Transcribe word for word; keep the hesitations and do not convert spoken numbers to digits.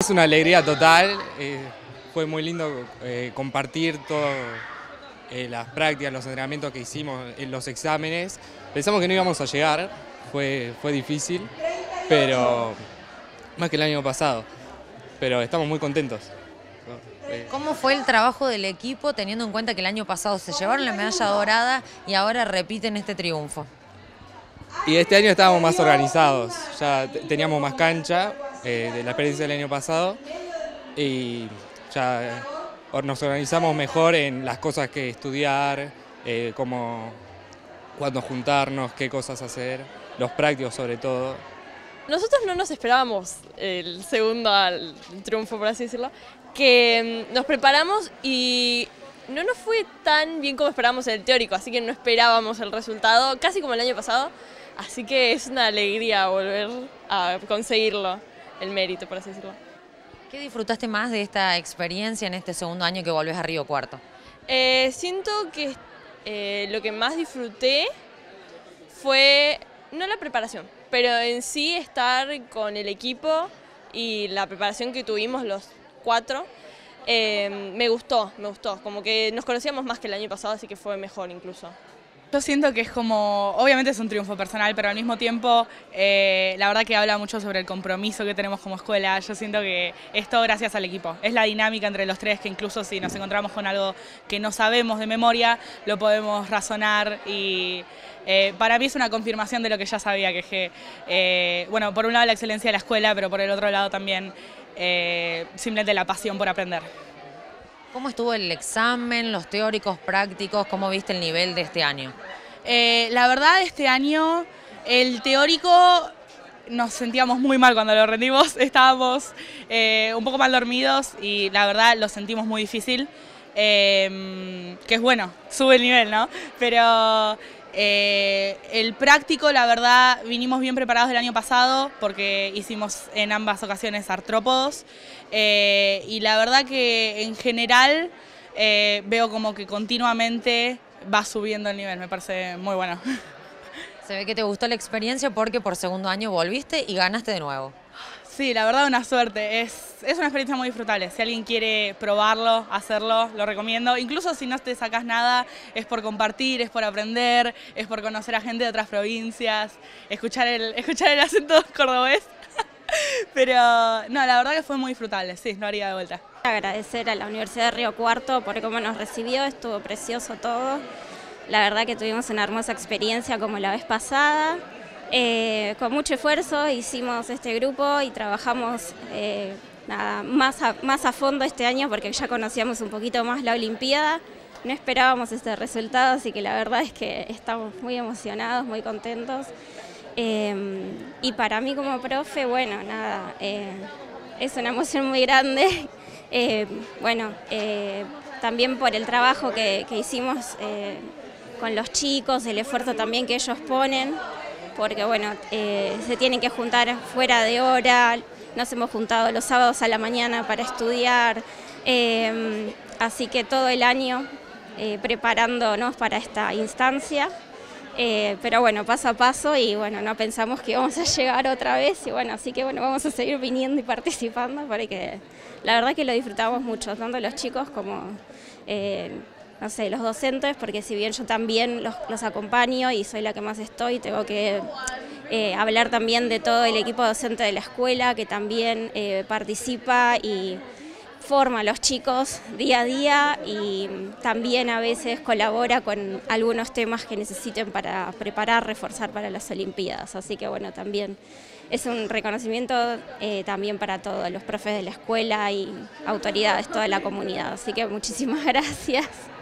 Es una alegría total, eh, fue muy lindo eh, compartir todas eh, las prácticas, los entrenamientos que hicimos en los exámenes. Pensamos que no íbamos a llegar, fue, fue difícil, pero más que el año pasado, pero estamos muy contentos. ¿Cómo fue el trabajo del equipo teniendo en cuenta que el año pasado se llevaron la medalla dorada y ahora repiten este triunfo? Y este año estábamos más organizados, ya teníamos más cancha eh, de la experiencia del año pasado y ya nos organizamos mejor en las cosas que estudiar, eh, como cuándo juntarnos, qué cosas hacer, los prácticos sobre todo. Nosotros no nos esperábamos el segundo al triunfo, por así decirlo, que nos preparamos y no nos fue tan bien como esperábamos en el teórico, así que no esperábamos el resultado, casi como el año pasado, así que es una alegría volver a conseguirlo, el mérito, por así decirlo. ¿Qué disfrutaste más de esta experiencia en este segundo año que volvés a Río Cuarto? Eh, siento que eh, lo que más disfruté fue, no la preparación, pero en sí estar con el equipo y la preparación que tuvimos los cuatro, eh, me gustó, me gustó, como que nos conocíamos más que el año pasado, así que fue mejor incluso. Yo siento que es como, obviamente es un triunfo personal, pero al mismo tiempo eh, la verdad que habla mucho sobre el compromiso que tenemos como escuela. Yo siento que es todo gracias al equipo, es la dinámica entre los tres que incluso si nos encontramos con algo que no sabemos de memoria, lo podemos razonar y eh, para mí es una confirmación de lo que ya sabía, que es que, eh, bueno, por un lado la excelencia de la escuela, pero por el otro lado también eh, simplemente la pasión por aprender. ¿Cómo estuvo el examen, los teóricos, prácticos? ¿Cómo viste el nivel de este año? Eh, la verdad, este año el teórico nos sentíamos muy mal cuando lo rendimos, estábamos eh, un poco mal dormidos y la verdad lo sentimos muy difícil, eh, que es bueno, sube el nivel, ¿no? Pero eh, el práctico, la verdad, vinimos bien preparados del año pasado porque hicimos en ambas ocasiones artrópodos. Eh, y la verdad que en general eh, veo como que continuamente va subiendo el nivel, me parece muy bueno. Se ve que te gustó la experiencia porque por segundo año volviste y ganaste de nuevo. Sí, la verdad una suerte, es, es una experiencia muy disfrutable. Si alguien quiere probarlo, hacerlo, lo recomiendo. Incluso si no te sacas nada, es por compartir, es por aprender, es por conocer a gente de otras provincias, escuchar el, escuchar el acento cordobés. Pero no, la verdad que fue muy disfrutable, sí, lo haría de vuelta. Agradecer a la Universidad de Río Cuarto por cómo nos recibió, estuvo precioso todo. La verdad que tuvimos una hermosa experiencia como la vez pasada. Eh, con mucho esfuerzo hicimos este grupo y trabajamos eh, nada, más, a, más a fondo este año porque ya conocíamos un poquito más la Olimpiada. No esperábamos este resultado, así que la verdad es que estamos muy emocionados, muy contentos. Eh, y para mí como profe, bueno, nada, eh, es una emoción muy grande, eh, bueno, eh, también por el trabajo que, que hicimos eh, con los chicos, el esfuerzo también que ellos ponen, porque bueno, eh, se tienen que juntar fuera de hora, nos hemos juntado los sábados a la mañana para estudiar, eh, así que todo el año eh, preparándonos para esta instancia. Eh, pero bueno, paso a paso y bueno, no pensamos que íbamos a llegar otra vez y bueno, así que bueno, vamos a seguir viniendo y participando porque la verdad que lo disfrutamos mucho, tanto los chicos como, eh, no sé, los docentes, porque si bien yo también los, los acompaño y soy la que más estoy, tengo que eh, hablar también de todo el equipo docente de la escuela que también eh, participa y forma a los chicos día a día y también a veces colabora con algunos temas que necesiten para preparar, reforzar para las Olimpiadas. Así que bueno, también es un reconocimiento eh, también para todos los profes de la escuela y autoridades, toda la comunidad. Así que muchísimas gracias.